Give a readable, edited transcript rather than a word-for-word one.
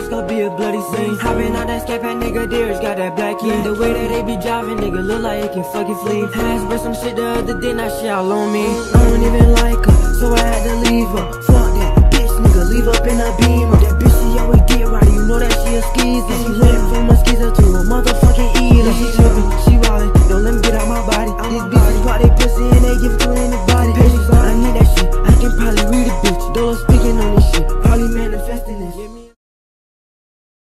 it's gonna be a bloody scene. Hopping out that scat pack, nigga, Derek's got that black key. The way that they be driving, nigga, look like it can fucking flee. Has brought some shit the other day, now she all on me. I don't even like her, so I had to leave her. Fuck that bitch, nigga, leave up in a beamer. That bitch, she always get